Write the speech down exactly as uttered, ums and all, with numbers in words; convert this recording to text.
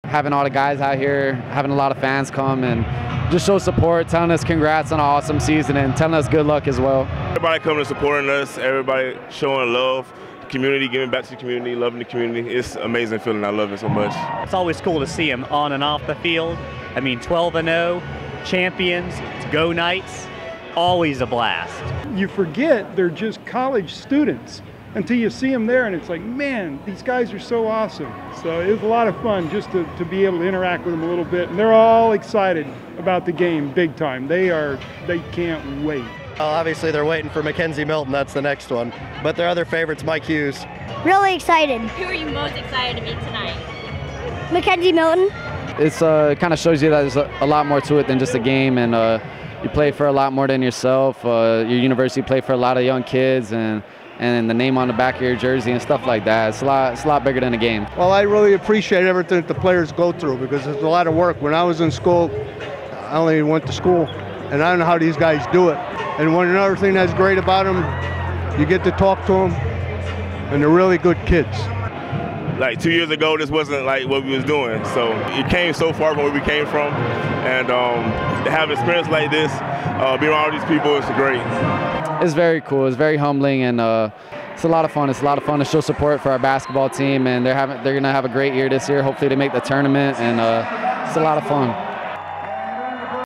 having all the guys out here, having a lot of fans come and just show support, telling us congrats on an awesome season and telling us good luck as well. Everybody coming and supporting us, everybody showing love, community, giving back to the community, loving the community. It's an amazing feeling. I love it so much. It's always cool to see them on and off the field. I mean, twelve and oh, champions, go Knights, always a blast. You forget they're just college students until you see them there, and it's like, man, these guys are so awesome. So it was a lot of fun just to, to be able to interact with them a little bit, and they're all excited about the game big time. They are, they can't wait. Well, obviously they're waiting for Mackenzie Milton, that's the next one. But their other favorite's Mike Hughes. Really excited. Who are you most excited to meet tonight? Mackenzie Milton. It's uh, it kind of shows you that there's a, a lot more to it than just a game, and uh, you play for a lot more than yourself. Uh, your university play for a lot of young kids, and and the name on the back of your jersey and stuff like that. It's a lot, it's a lot bigger than a game. Well, I really appreciate everything that the players go through because it's a lot of work. When I was in school, I only went to school, and I don't know how these guys do it. And one another thing that's great about them, you get to talk to them, and they're really good kids. Like two years ago, this wasn't like what we was doing. So it came so far from where we came from, and um, to have an experience like this, uh, being around all these people, it's great. It's very cool. It's very humbling, and uh, it's a lot of fun. It's a lot of fun to show support for our basketball team, and they're having they're gonna have a great year this year. Hopefully, they make the tournament, and uh, it's a lot of fun.